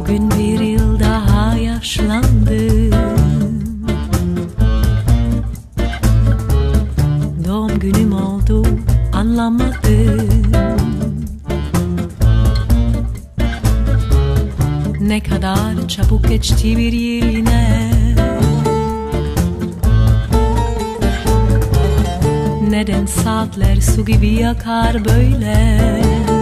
Bugün bir yıl daha yaşlandım. Doğum günüm oldu, anlamadım. Ne kadar çabuk geçti bir yıl yine. Neden saatler su gibi yakar böyle?